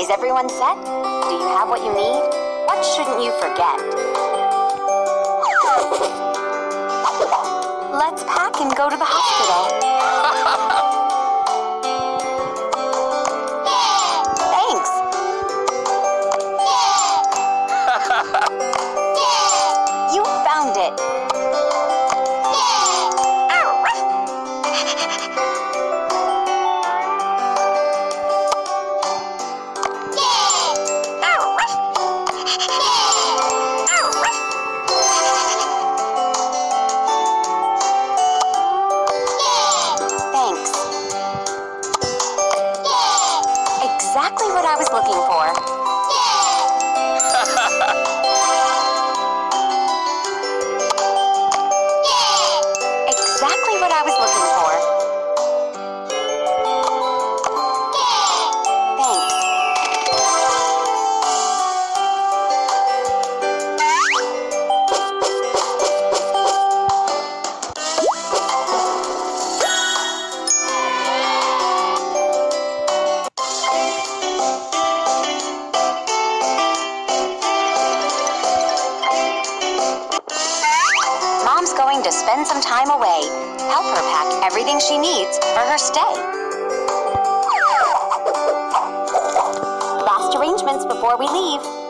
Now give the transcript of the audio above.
Is everyone set? Do you have what you need? What shouldn't you forget? Let's pack and go to the hospital. Thanks. You found it. Exactly what I was looking for. Exactly what I was looking for. Thanks. Mom's going to spend some time away. Help her pack everything she needs for her stay. Last arrangements before we leave.